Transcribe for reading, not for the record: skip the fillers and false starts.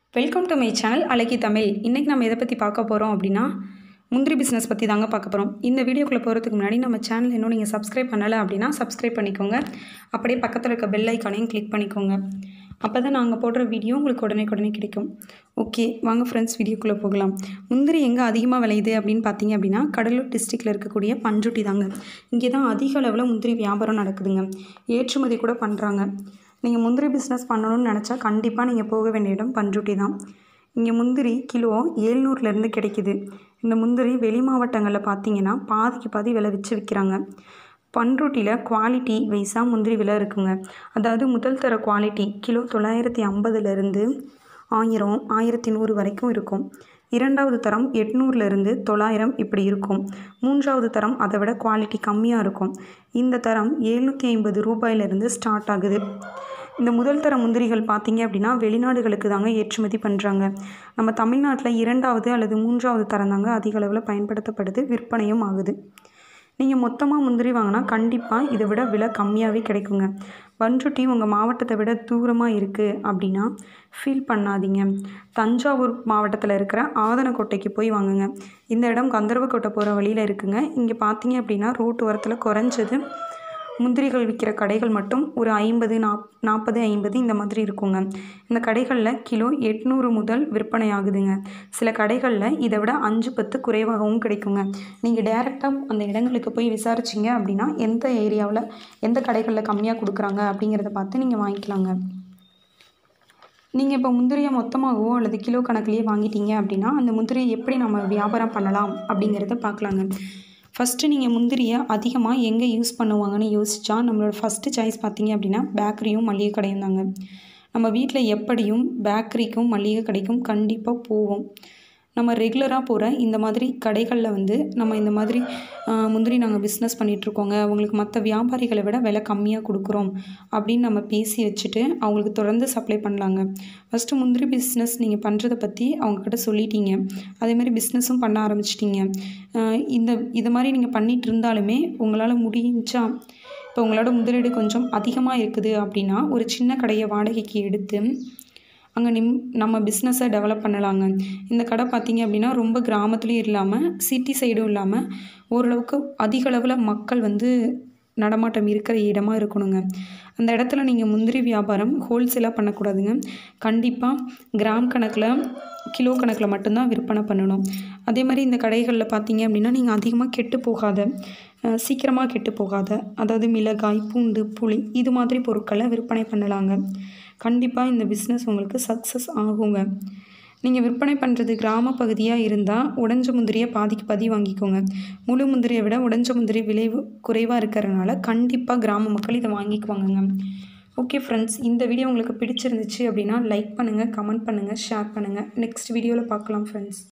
Welcome to my channel அழகி தமிழ். இன்றைக்கி நம்ம எதை பற்றி பார்க்க போகிறோம் அப்படின்னா முந்திரி பிஸ்னஸ் பற்றி தாங்க பார்க்க போகிறோம். இந்த வீடியோக்குள்ளே போகிறதுக்கு முன்னாடி நம்ம சேனல் இன்னும் நீங்கள் சப்ஸ்கிரைப் பண்ணலை அப்படின்னா சப்ஸ்கிரைப் பண்ணிக்கோங்க. அப்படியே பக்கத்தில் இருக்க பெல் ஐக்கானையும் கிளிக் பண்ணிக்கோங்க. அப்போ தான் நாங்கள் போடுற வீடியோ உங்களுக்கு உடனே கிடைக்கும். ஓகே, வாங்க ஃப்ரெண்ட்ஸ் வீடியோக்குள்ளே போகலாம். முந்திரி எங்கே அதிகமாக விளையுது அப்படின்னு பார்த்தீங்க அப்படின்னா கடலூர் டிஸ்ட்ரிக்டில் இருக்கக்கூடிய பண்ருட்டி தாங்க. இங்கே தான் அதிக அளவில் முந்திரி வியாபாரம் நடக்குதுங்க. ஏற்றுமதி கூட பண்ணுறாங்க. நீங்கள் முந்திரி பிஸ்னஸ் பண்ணணும்னு நினச்சா கண்டிப்பாக நீங்கள் போக வேண்டிய இடம் பண்ருட்டி தான். இங்கே முந்திரி கிலோ 700லேருந்து கிடைக்கிது. இந்த முந்திரி வெளி மாவட்டங்களில் பார்த்தீங்கன்னா பாதிக்கு பாதி விலை வச்சு விற்கிறாங்க. பண்ருட்டியில் குவாலிட்டி வைஸாக முந்திரி விலை இருக்குங்க. அதாவது முதல் தர குவாலிட்டி கிலோ 950லேருந்து 1000, 1100 வரைக்கும் இருக்கும். இரண்டாவது தரம் 800லேருந்து 900 இப்படி இருக்கும். மூன்றாவது தரம் அதை விட குவாலிட்டி கம்மியாக இருக்கும். இந்த தரம் 750 ரூபாயிலிருந்து ஸ்டார்ட் ஆகுது. இந்த முதல் தர முந்திரிகள் பார்த்தீங்க அப்படின்னா வெளிநாடுகளுக்கு தாங்க ஏற்றுமதி பண்ணுறாங்க. நம்ம தமிழ்நாட்டில் 2வது அல்லது 3வது தரம் தாங்க அதிக அளவில் பயன்படுத்தப்படுது, விற்பனையும் ஆகுது. நீங்கள் மொத்தமாக முந்திரி வாங்கினா கண்டிப்பாக இதை விட விலை கம்மியாகவே கிடைக்குங்க. பண்ருட்டி உங்கள் மாவட்டத்தை விட தூரமாக இருக்குது அப்படின்னா ஃபீல் பண்ணாதீங்க. தஞ்சாவூர் மாவட்டத்தில் இருக்கிற ஆதனக்கோட்டைக்கு போய் வாங்குங்க. இந்த இடம் கந்தர்வக்கோட்டை போகிற வழியில் இருக்குங்க. இங்கே பார்த்தீங்க அப்படின்னா ரோட்டு ஓரத்தில் குறைஞ்சது முந்திரிகள் விற்கிற கடைகள் மட்டும் ஒரு 50, 40, 50 இந்த மாதிரி இருக்குங்க. இந்த கடைகளில் கிலோ 800 முதல் விற்பனை ஆகுதுங்க. சில கடைகளில் இதை விட 5, 10 குறைவாகவும் கிடைக்குங்க. நீங்கள் டைரெக்டாக அந்த இடங்களுக்கு போய் விசாரிச்சிங்க அப்படின்னா எந்த ஏரியாவில் எந்த கடைகளில் கம்மியாக கொடுக்குறாங்க அப்படிங்கிறத பார்த்து நீங்கள் வாங்கிக்கலாங்க. நீங்கள் இப்போ முந்திரியை மொத்தமாகவோ அல்லது கிலோ கணக்குலேயே வாங்கிட்டீங்க அப்படின்னா அந்த முந்திரியை எப்படி நம்ம வியாபாரம் பண்ணலாம் அப்படிங்கிறத பார்க்கலாங்க. ஃபஸ்ட்டு நீங்கள் முந்திரியை அதிகமாக எங்கே யூஸ் பண்ணுவாங்கன்னு யோசிச்சா நம்மளோட ஃபஸ்ட்டு சாய்ஸ் பார்த்தீங்க அப்படின்னா பேக்கரியும் மளிகை கடையும் தாங்க. நம்ம வீட்டில் எப்படியும் பேக்கரிக்கும் மளிகை கடைக்கும் கண்டிப்பாக போவோம். நம்ம ரெகுலராக போகிற இந்த மாதிரி கடைகளில் நம்ம இந்த மாதிரி முந்திரி நாங்கள் பிஸ்னஸ் பண்ணிகிட்ருக்கோங்க, அவங்களுக்கு மற்ற வியாபாரிகளை விட விலை கம்மியாக கொடுக்குறோம் அப்படின்னு நம்ம பேசி வச்சுட்டு அவங்களுக்கு தொடர்ந்து சப்ளை பண்ணலாங்க. ஃபஸ்ட்டு முந்திரி பிஸ்னஸ் நீங்கள் பண்ணுறதை பற்றி அவங்கக்கிட்ட சொல்லிட்டீங்க. அதேமாதிரி பிஸ்னஸும் பண்ண ஆரம்பிச்சிட்டிங்க. இது மாதிரி நீங்கள் பண்ணிகிட்டு இருந்தாலுமே உங்களால் முடிஞ்சா இப்போ உங்களோட முதலீடு கொஞ்சம் அதிகமாக இருக்குது அப்படின்னா ஒரு சின்ன கடையை வாடகைக்கு எடுத்து அங்கே நம்ம பிஸ்னஸை டெவலப் பண்ணலாங்க. இந்த கடை பார்த்திங்க அப்படின்னா ரொம்ப கிராமத்துலேயும் இல்லாமல் சிட்டி சைடும் இல்லாமல் ஓரளவுக்கு அதிக அளவில் மக்கள் நடமாட்டம் இருக்கிற இடமா இருக்கணுங்க. அந்த இடத்துல நீங்கள் முந்திரி வியாபாரம் ஹோல்சேலாக பண்ணக்கூடாதுங்க. கண்டிப்பாக கிராம் கணக்கில் கிலோ கணக்கில் மட்டும்தான் விற்பனை பண்ணணும். அதே மாதிரி இந்த கடைகளில் பார்த்தீங்க அப்படின்னா நீங்கள் அதிகமாக கெட்டு போகாத சீக்கிரமாக கெட்டு போகாத அதாவது மிளகாய், பூண்டு, புளி இது மாதிரி பொருட்களை விற்பனை பண்ணலாங்க. கண்டிப்பாக இந்த பிஸ்னஸ் உங்களுக்கு சக்ஸஸ் ஆகுங்க. நீங்கள் விற்பனை பண்ணுறது கிராம பகுதியாக இருந்தால் உடைஞ்ச முந்திரியை பாதிக்கு பாதி வாங்கிக்கோங்க. முழு முந்திரியை விட உடைஞ்ச முந்திரி விலை குறைவாக இருக்கிறதுனால கண்டிப்பாக கிராம மக்கள் இதை வாங்கிக்குவாங்கங்க. ஓகே ஃப்ரெண்ட்ஸ், இந்த வீடியோ உங்களுக்கு பிடிச்சிருந்துச்சு அப்படின்னா லைக் பண்ணுங்கள், கமெண்ட் பண்ணுங்கள், ஷேர் பண்ணுங்கள். நெக்ஸ்ட் வீடியோவில் பார்க்கலாம் ஃப்ரெண்ட்ஸ்.